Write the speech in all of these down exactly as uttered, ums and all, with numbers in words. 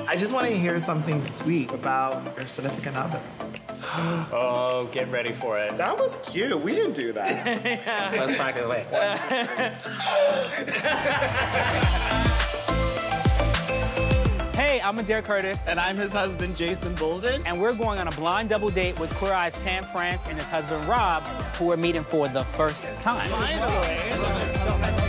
I just want to hear something sweet about your significant other. Oh, get ready for it. That was cute. We didn't do that. Yeah. Let's practice. Wait. Hey, I'm Adair Curtis. And I'm his husband, Jason Bolden. And we're going on a blind double date with Queer Eye's Tam France and his husband, Rob, who we're meeting for the first time. Finally.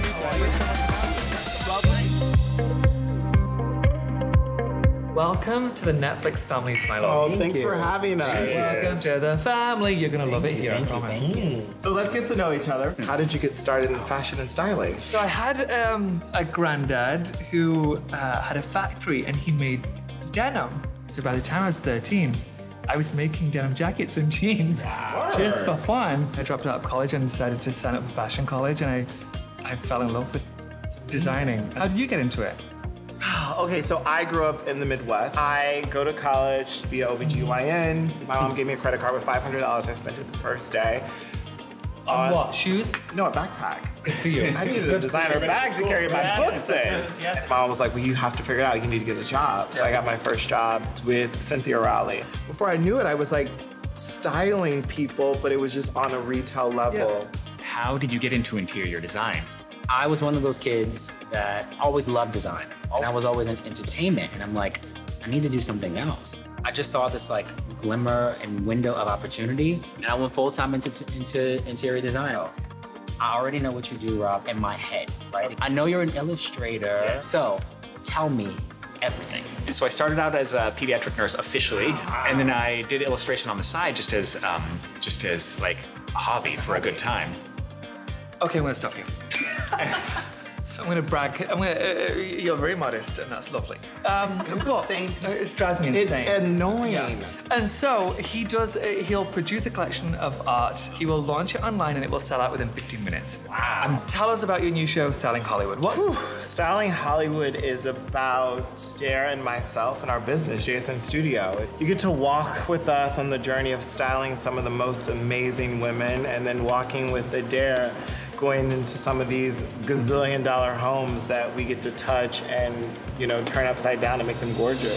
Welcome to the Netflix family, my love. Oh, Thank thanks you. for having us. Welcome to the family. You're gonna love it here, I promise. So let's get to know each other. How did you get started in fashion and styling? So I had um, a granddad who uh, had a factory and he made denim. So by the time I was thirteen, I was making denim jackets and jeans wow. just for fun. I dropped out of college and decided to sign up for fashion college, and I, I fell in love with designing. How did you get into it? Okay, so I grew up in the Midwest. I go to college via O B G Y N. My mom gave me a credit card with five hundred dollars. I spent it the first day. On uh, what, shoes? No, a backpack. Good for you. I needed a designer bag to carry my books in. Yes. My mom was like, well, you have to figure it out. You need to get a job. So I got my first job with Cynthia Rowley. Before I knew it, I was like styling people, but it was just on a retail level. Yeah. How did you get into interior design? I was one of those kids that always loved design. And I was always into entertainment. And I'm like, I need to do something else. I just saw this like glimmer and window of opportunity. And I went full time into, into interior design. I already know what you do, Rob, in my head, right? I know you're an illustrator. Yeah. So tell me everything. So I started out as a pediatric nurse officially. And then I did illustration on the side just as, um, just as like a hobby for a good time. Okay, I'm gonna stop you. I'm gonna brag. I'm gonna. Uh, you're very modest, and that's lovely. Um, it's but insane. It drives me insane. It's annoying. Yeah. And so he does. Uh, he'll produce a collection of art. He will launch it online, and it will sell out within fifteen minutes. Wow. And tell us about your new show, Styling Hollywood. What? Styling Hollywood is about Adair and myself and our business, Jason Studio. You get to walk with us on the journey of styling some of the most amazing women, and then walking with Adair, going into some of these gazillion dollar homes that we get to touch and, you know, turn upside down and make them gorgeous.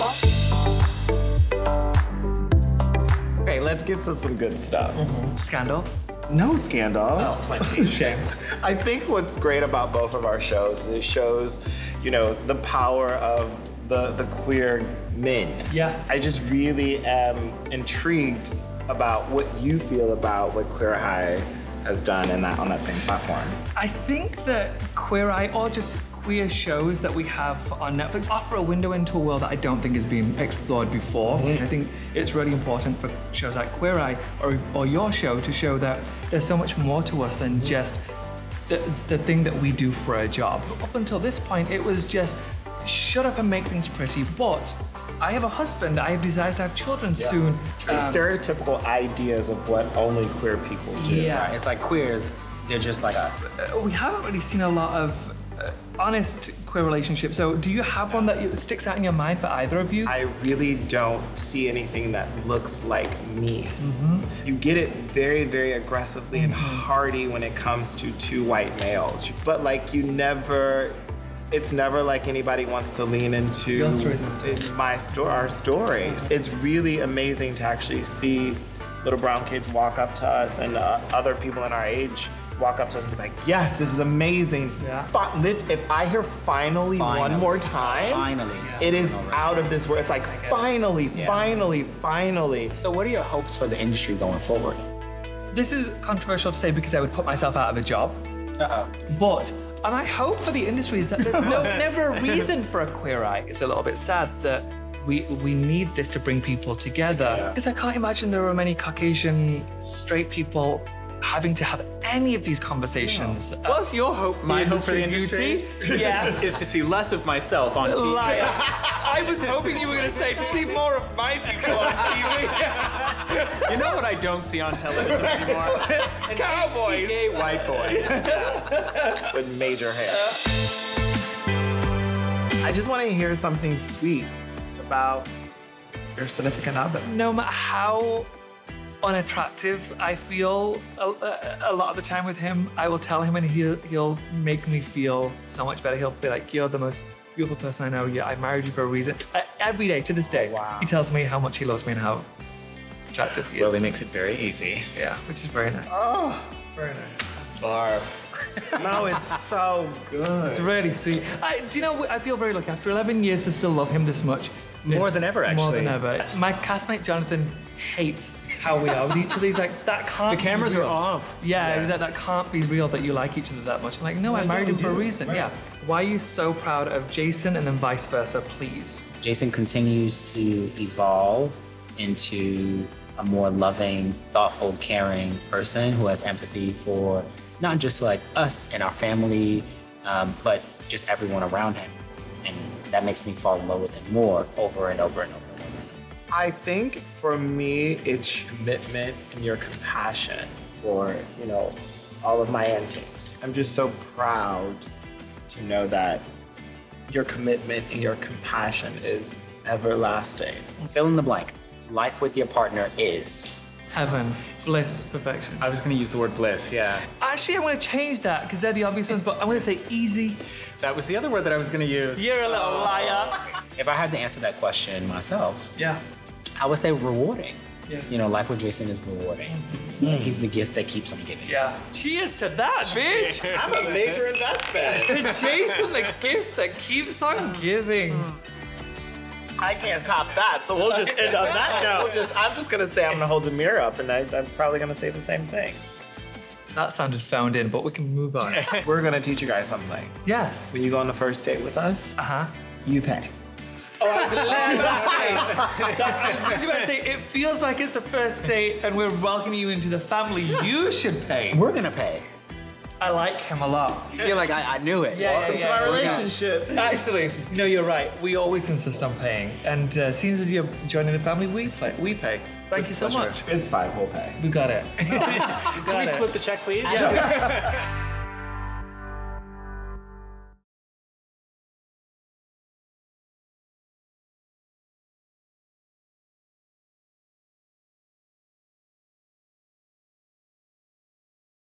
Okay, let's get to some good stuff. Mm-hmm. Scandal? No scandal. Oh, plenty. Shame. I think what's great about both of our shows is it shows, you know, the power of the, the queer men. Yeah. I just really am intrigued about what you feel about what Queer Eye has done in that on that same platform. I think that Queer Eye, or just queer shows that we have on Netflix, offer a window into a world that I don't think has been explored before. Mm-hmm. I think it's really important for shows like Queer Eye or, or your show to show that there's so much more to us than just the, the thing that we do for a job. Up until this point, it was just shut up and make things pretty, but I have a husband, I have desires to have children yeah. soon. The Um, stereotypical ideas of what only queer people do. Yeah. It's like queers, they're just like us. Uh, we haven't really seen a lot of uh, honest queer relationships. So do you have one that sticks out in your mind for either of you? I really don't see anything that looks like me. Mm-hmm. You get it very, very aggressively mm-hmm. and hardy when it comes to two white males. But like you never, it's never like anybody wants to lean into Your stories my story, our stories. It's really amazing to actually see little brown kids walk up to us and uh, other people in our age walk up to us and be like, yes, this is amazing. Yeah. Fi if I hear finally, finally. one more time, finally. Yeah. it is out of this world. It's like finally, yeah. finally, finally. So what are your hopes for the industry going forward? This is controversial to say because I would put myself out of a job. Uh-oh. But, and I hope for the industry is that there's no, never a reason for a Queer Eye. It's a little bit sad that we we need this to bring people together. Because yeah. I can't imagine there are many Caucasian straight people having to have any of these conversations. No. What's your hope for My the hope for the industry? industry? Yeah. Is to see less of myself on T V. Liar. I was hoping you were going to say to see more of my people on T V. You know what I don't see on television anymore? An Cowboys. gay white boy. With major hair. I just want to hear something sweet about your significant other. No matter how unattractive I feel a, a, a lot of the time with him, I will tell him and he'll, he'll make me feel so much better. He'll be like, you're the most beautiful person I know. Yeah, I married you for a reason. I, every day, to this day, Wow. he tells me how much he loves me and how attractive he is. Well, he to makes me. it very easy. Yeah, which is very nice. Oh, Very nice. Barf. no, it's so good. It's really sweet. I, do you know, I feel very lucky. After eleven years to still love him this much. More it's than ever, More actually. than ever. Yes. My castmate Jonathan hates how we are with each other. He's like, that can't The be cameras are real. off. Yeah, Yeah. he's like, that can't be real that you like each other that much. I'm like, no, I married him for a reason. Yeah. Why are you so proud of Jason and then vice versa, please? Jason continues to evolve into a more loving, thoughtful, caring person who has empathy for not just like us and our family, um, but just everyone around him. And that makes me fall in love with him more over and over and over and over. I think for me, it's your commitment and your compassion for, you know, all of my antics. I'm just so proud to know that your commitment and your compassion is everlasting. Fill in the blank. Life with your partner is. Heaven, bliss, perfection. I was going to use the word bliss, yeah. Actually, I'm going to change that because they're the obvious ones, but I'm going to say easy. That was the other word that I was going to use. You're a little liar. If I had to answer that question myself, Yeah. I would say rewarding. Yeah. You know, life with Jason is rewarding. He's the gift that keeps on giving. Yeah. Cheers to that, bitch. I'm a major investment. Jason, the gift that keeps on giving. I can't top that, so we'll just end on that note. We'll just, I'm just gonna say I'm gonna hold a mirror up, and I, I'm probably gonna say the same thing. That sounded found in, but we can move on. We're gonna teach you guys something. Yes. When you go on the first date with us, Uh-huh. you pay. Oh, I was literally about to say, that- I was literally about to say, it feels like it's the first date and we're welcoming you into the family. You should pay. We're gonna pay. I like him a lot. You're like, I, I knew it. Yeah, Welcome to my relationship. Actually, no, you're right. We always insist on paying. And uh, since as you're joining the family, we pay. We pay. Thank you so much. It's fine, we'll pay. We got it. we got Can we it. split the check, please? Yeah.